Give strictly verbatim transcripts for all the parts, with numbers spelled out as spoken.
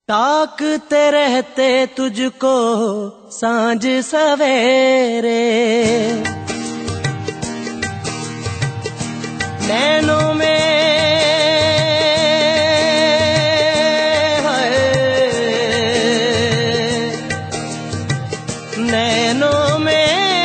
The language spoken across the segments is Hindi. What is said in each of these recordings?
ताकते रहते तुझको सांझ सवेरे, नैनों में है, नैनों में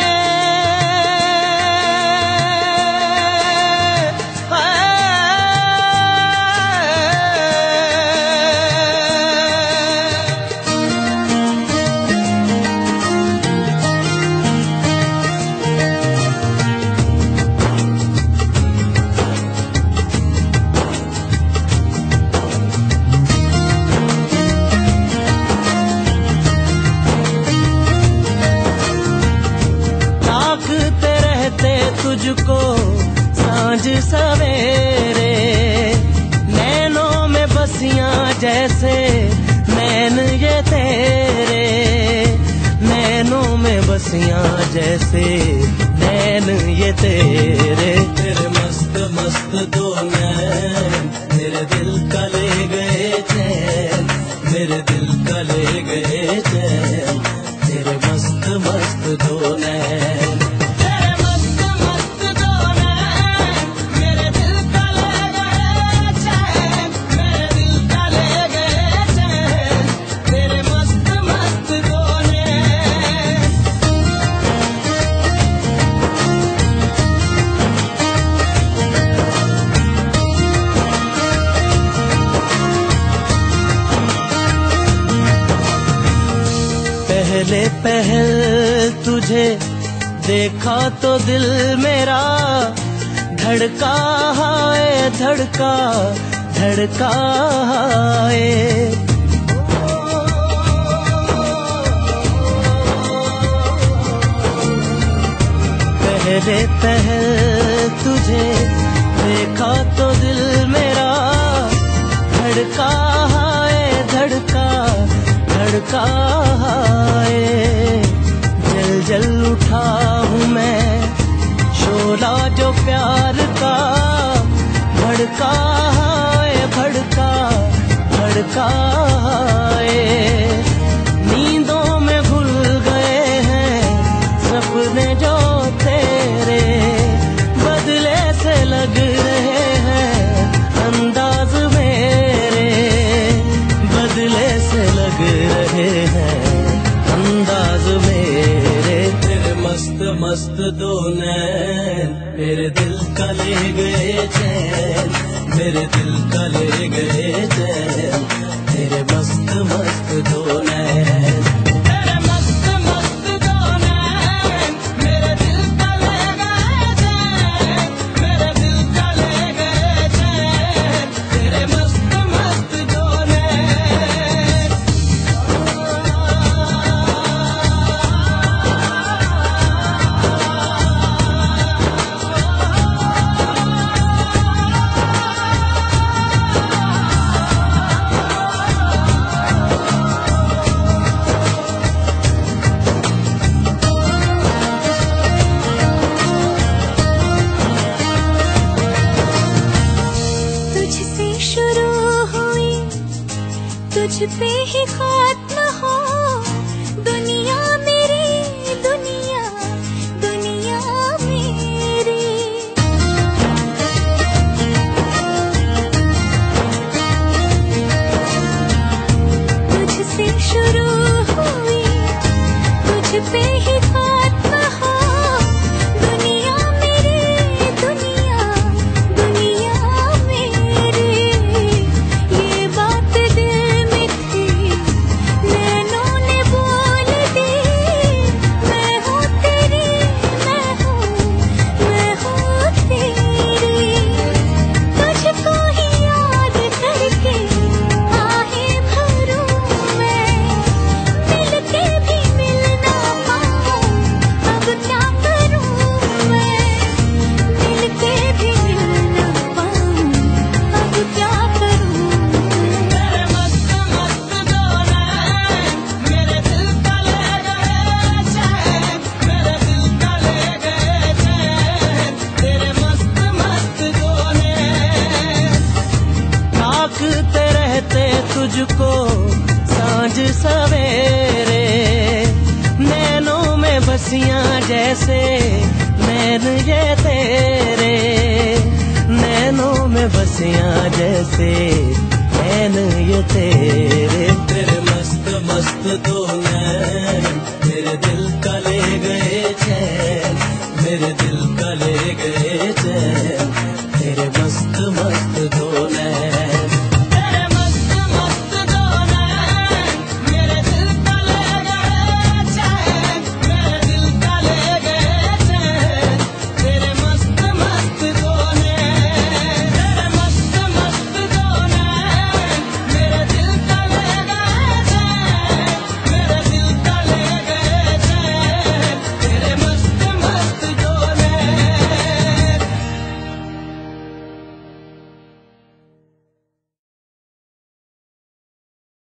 तुझको सांझ सवेरे, नैनों में बसियां जैसे नैन ये तेरे, नैनों में बसियां जैसे नैन ये तेरे। तेरे मस्त मस्त दो नैन मेरे दिल का ले गए चैन, मेरे दिल का ले गए चैन, तेरे मस्त मस्त दो नैन। पहले पहल तुझे देखा तो दिल मेरा धड़का है, धड़का धड़का है। पहले पहल तुझे देखा तो दिल मेरा धड़का है, धड़का धड़का है। जल जल उठा हूँ मैं शोला जो प्यार का, भड़का है, भड़का भड़का है। नींदों में घुल गए हैं सपने जो तेरे, बदले से लग रहे हैं अंदाज मेरे, बदले से लग रहे हैं अंदाज मेरे। तेरे मस्त मस्त दो नैन मेरे दिल का ले गए चैन, मेरे दिल का ले गए चैन, तेरे मस्त मस्त दो नैन। तुझ पे ही खात्मा हो दुनिया मेरी, दुनिया दुनिया मेरी। तुझसे शुरू हुई तुझ पे ही खात्मा हो दुनिया मेरी, दुनिया दुनिया मेरी। ये बात दिल में थी नैनों ने बोल दी, मैं हूँ तेरी, मैं हूँ मैं हूँ तेरी। तुझको ही याद करके आहें भरूं मैं, मिल के भी मिल ना पाऊं सांझ सवेरे, नैनों में बसियां जैसे नैन ये तेरे, नैनों में बसियां जैसे नैन ये तेरे। तेरे मस्त मस्त दो नैन मेरे दिल का ले गए